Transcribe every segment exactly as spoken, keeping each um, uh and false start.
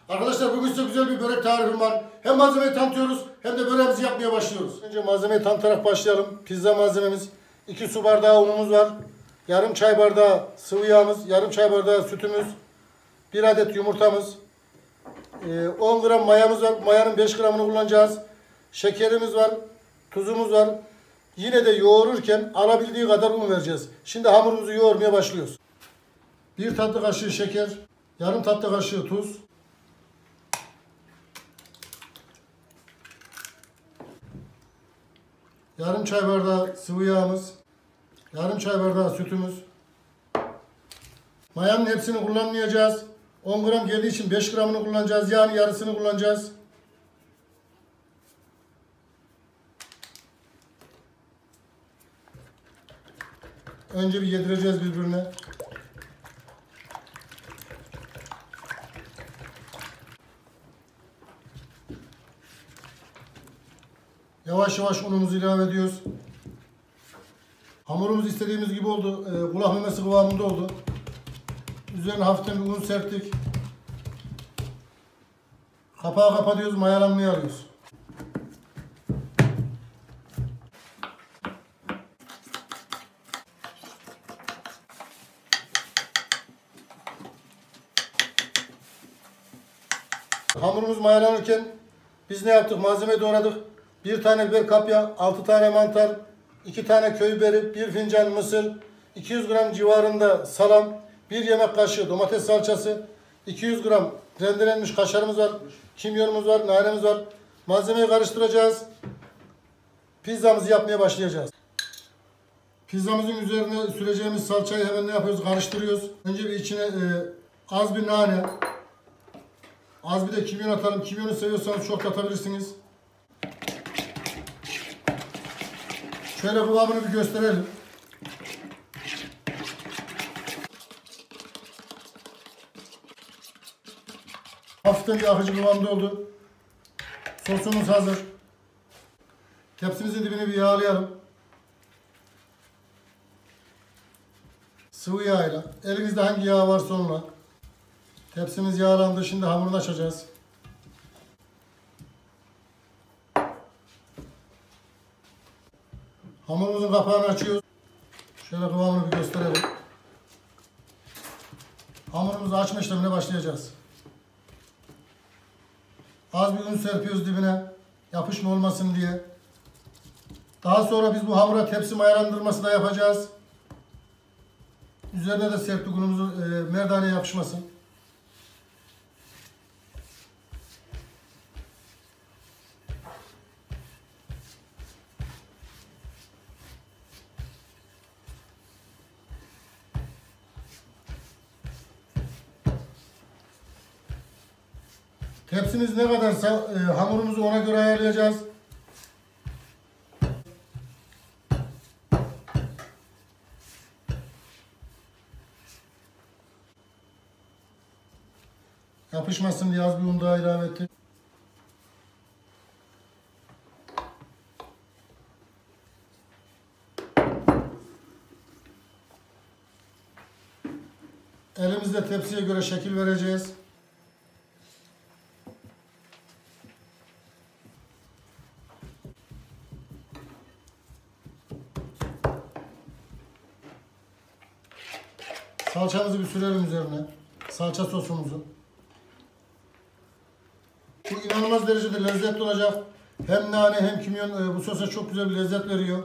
Arkadaşlar bugün size güzel bir börek tarifim var. Hem malzemeyi tanıtıyoruz hem de böreğimizi yapmaya başlıyoruz. Önce malzemeyi tanıtarak başlayalım. Pizza malzememiz. iki su bardağı unumuz var. Yarım çay bardağı sıvı yağımız. Yarım çay bardağı sütümüz. bir adet yumurtamız. on gram mayamız var. Mayanın beş gramını kullanacağız. Şekerimiz var. Tuzumuz var. Yine de yoğururken alabildiği kadar un vereceğiz. Şimdi hamurumuzu yoğurmaya başlıyoruz. bir tatlı kaşığı şeker. Yarım tatlı kaşığı tuz. Yarım çay bardağı sıvı yağımız. Yarım çay bardağı sütümüz. Mayanın hepsini kullanmayacağız. on gram geldiği için beş gramını kullanacağız. Yani yarısını kullanacağız. Önce bir yedireceğiz birbirine. Yavaş yavaş unumuzu ilave ediyoruz. Hamurumuz istediğimiz gibi oldu. E, kulak memesi kıvamında oldu. Üzerine hafiften bir un serptik. Kapağı kapatıyoruz, mayalanmayı alıyoruz. Hamurumuz mayalanırken biz ne yaptık? Malzemeyi doğradık. Bir tane biber kapya, altı tane mantar, iki tane köy biberi, bir fincan mısır, iki yüz gram civarında salam, bir yemek kaşığı domates salçası, iki yüz gram rendelenmiş kaşarımız var, kimyonumuz var, nanemiz var. Malzemeyi karıştıracağız. Pizzamızı yapmaya başlayacağız. Pizzamızın üzerine süreceğimiz salçayı hemen ne yapıyoruz? Karıştırıyoruz. Önce bir içine e, az bir nane, az bir de kimyon atalım. Kimyonu seviyorsanız çok atabilirsiniz. Şöyle kıvamını bir gösterelim. Hafiften bir akıcı kıvamda oldu. Sosumuz hazır. Tepsimizin dibini bir yağlayalım. Sıvı yağ ile. Elinizde hangi yağ varsa onunla. Tepsimiz yağlandı. Şimdi hamurunu açacağız. Hamurumuzun kapağını açıyoruz. Şöyle kıvamını bir gösterelim. Hamurumuzu açma işlemine başlayacağız. Az bir un serpiyoruz dibine. Yapışma olmasın diye. Daha sonra biz bu hamura tepsi mayalandırması da yapacağız. Üzerine de serptik unumuzu e, merdaneye yapışmasın. Tepsimiz ne kadarsa e, hamurumuzu ona göre ayarlayacağız. Yapışmasın diye az bir un daha ilave ettik. Elimizle tepsiye göre şekil vereceğiz. Salçamızı bir sürelim üzerine. Salça sosumuzu. Bu inanılmaz derecede lezzetli olacak. Hem nane hem kimyon bu sosa çok güzel bir lezzet veriyor.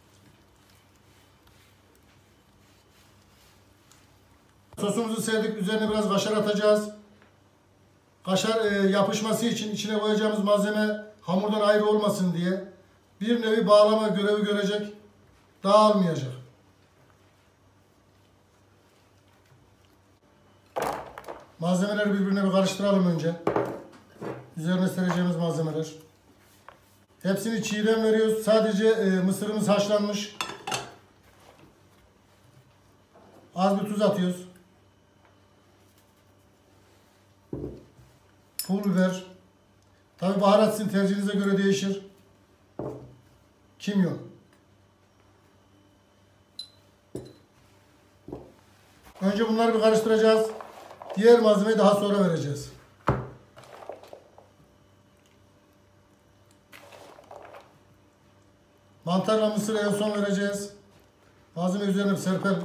Sosumuzu serdik. Üzerine biraz kaşar atacağız. Kaşar e, yapışması için içine koyacağımız malzeme hamurdan ayrı olmasın diye bir nevi bağlama görevi görecek. Dağılmayacak. Malzemeleri birbirine bir karıştıralım önce. Üzerine sereceğimiz malzemeler. Hepsini çiğden veriyoruz. Sadece e, mısırımız haşlanmış. Az bir tuz atıyoruz. Pul biber. Tabi baharat sizin tercihinize göre değişir. Kimyon. Önce bunları bir karıştıracağız. Diğer malzemeyi daha sonra vereceğiz. Mantarla mısırı en son vereceğiz. Malzeme üzerine serpelim.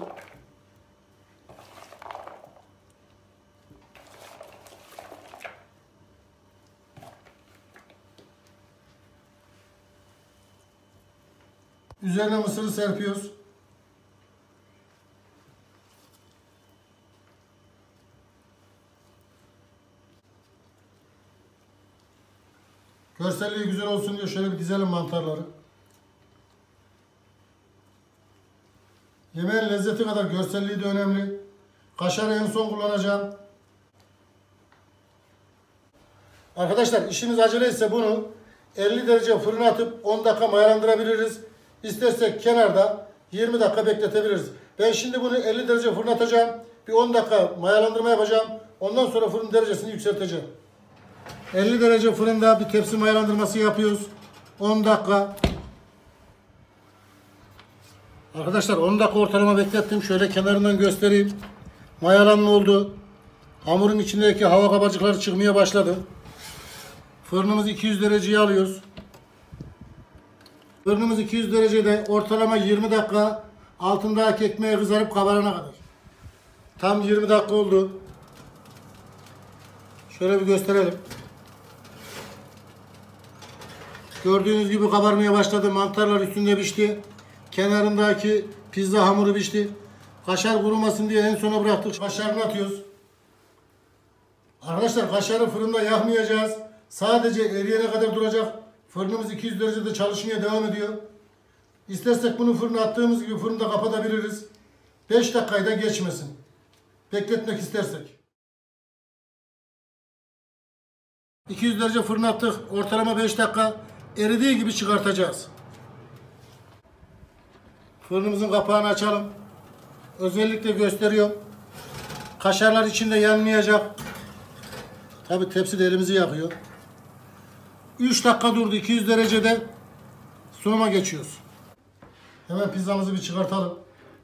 Üzerine mısırı serpiyoruz. Görselliği güzel olsun diye şöyle bir dizelim mantarları. Yemeğin lezzeti kadar görselliği de önemli. Kaşarı en son kullanacağım. Arkadaşlar işimiz acele ise bunu elli derece fırına atıp on dakika mayalandırabiliriz. İstersek kenarda yirmi dakika bekletebiliriz. Ben şimdi bunu elli derece fırına atacağım. Bir on dakika mayalandırma yapacağım. Ondan sonra fırın derecesini yükselteceğim. elli derece fırında bir tepsi mayalandırması yapıyoruz. on dakika. Arkadaşlar on dakika ortalama beklettim. Şöyle kenarından göstereyim. Mayalanma oldu. Hamurun içindeki hava kabarcıkları çıkmaya başladı. Fırınımızı iki yüz dereceye alıyoruz. Fırınımız iki yüz derecede ortalama yirmi dakika, altındaki ekmeği kızarıp kabarana kadar. Tam yirmi dakika oldu. Şöyle bir gösterelim. Gördüğünüz gibi kabarmaya başladı. Mantarlar üstünde pişti. Kenarındaki pizza hamuru pişti. Kaşar kurumasın diye en sona bıraktık. Kaşarını atıyoruz. Arkadaşlar kaşarı fırında yakmayacağız. Sadece eriyene kadar duracak. Fırınımız iki yüz derecede çalışmaya devam ediyor. İstersek bunu fırına attığımız gibi fırında kapatabiliriz. beş dakikayı da geçmesin. Bekletmek istersek. iki yüz derece fırına attık. Ortalama beş dakika eridiği gibi çıkartacağız. Fırınımızın kapağını açalım. Özellikle gösteriyorum. Kaşarlar içinde yanmayacak. Tabi tepsi de elimizi yakıyor. üç dakika durdu iki yüz derecede. Sunuma geçiyoruz. Hemen pizzamızı bir çıkartalım.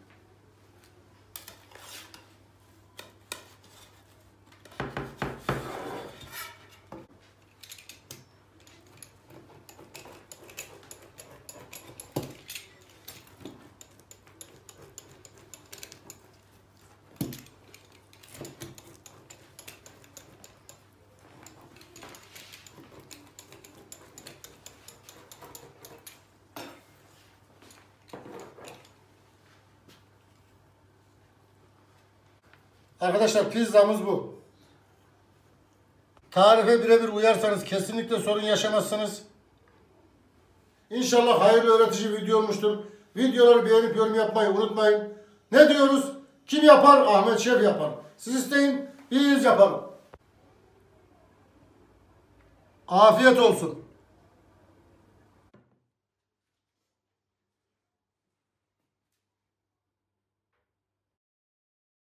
Arkadaşlar pizzamız bu. Tarife birebir uyarsanız kesinlikle sorun yaşamazsınız. İnşallah hayırlı öğretici video olmuştur. Videoları beğenip yorum yapmayı unutmayın. Ne diyoruz? Kim yapar? Ahmet Şef yapar. Siz isteyin, biz yapalım. Afiyet olsun.